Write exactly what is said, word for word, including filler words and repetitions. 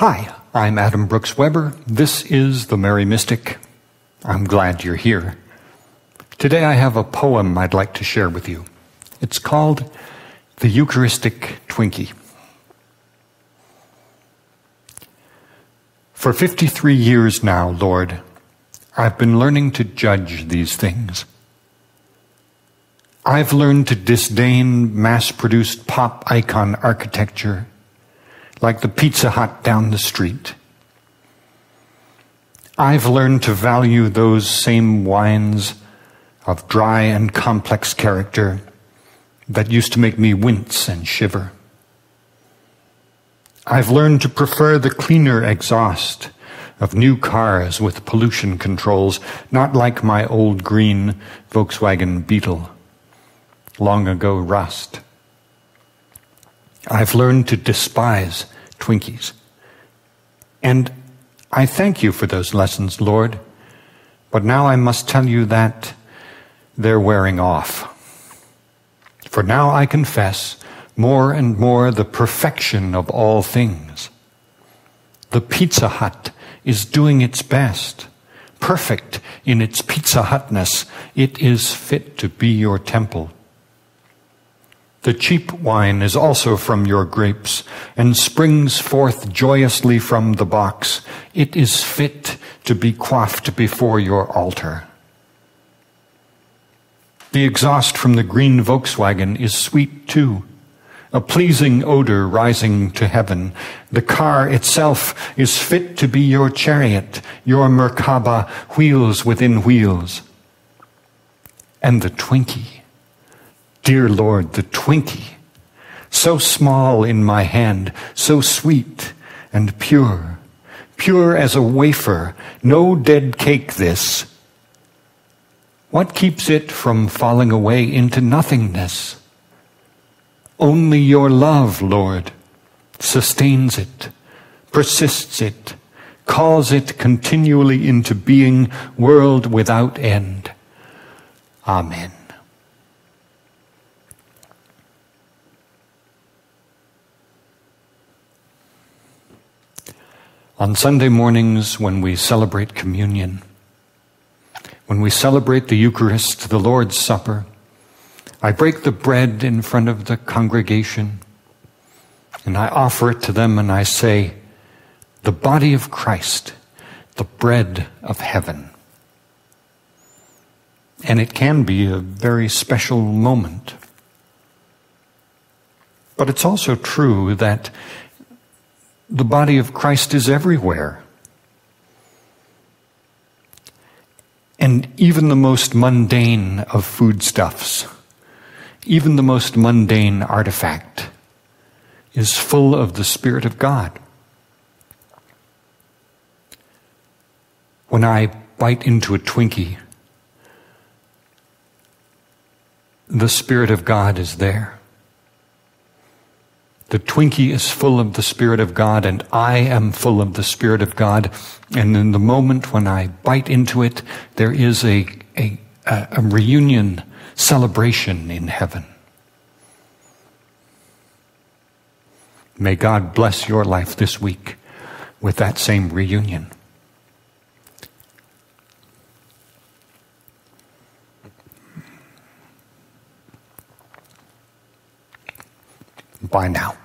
Hi, I'm Adam Brooks Weber. This is The Merry Mystic. I'm glad you're here. Today I have a poem I'd like to share with you. It's called The Eucharistic Twinkie. For fifty-three years now, Lord, I've been learning to judge these things. I've learned to disdain mass-produced pop icon architecture like the Pizza Hut down the street. I've learned to value those same wines of dry and complex character that used to make me wince and shiver. I've learned to prefer the cleaner exhaust of new cars with pollution controls, not like my old green Volkswagen Beetle, long ago rust. I've learned to despise Twinkies. And I thank you for those lessons, Lord, but now I must tell you that they're wearing off. For now I confess more and more the perfection of all things. The Pizza Hut is doing its best, perfect in its Pizza Hutness. It is fit to be your temple. The cheap wine is also from your grapes and springs forth joyously from the box. It is fit to be quaffed before your altar. The exhaust from the green Volkswagen is sweet too, a pleasing odor rising to heaven. The car itself is fit to be your chariot, your Merkaba, wheels within wheels. And the Twinkie, dear Lord, the Twinkie, so small in my hand, so sweet and pure, pure as a wafer, no dead cake this. What keeps it from falling away into nothingness? Only your love, Lord, sustains it, persists it, calls it continually into being, world without end. Amen. On Sunday mornings, when we celebrate communion, when we celebrate the Eucharist, the Lord's Supper, I break the bread in front of the congregation and I offer it to them and I say, the body of Christ, the bread of heaven. And it can be a very special moment. But it's also true that the body of Christ is everywhere. And even the most mundane of foodstuffs, even the most mundane artifact, is full of the Spirit of God. When I bite into a Twinkie, the Spirit of God is there. The Twinkie is full of the Spirit of God, and I am full of the Spirit of God. And in the moment when I bite into it, there is a, a, a reunion celebration in heaven. May God bless your life this week with that same reunion. Bye now.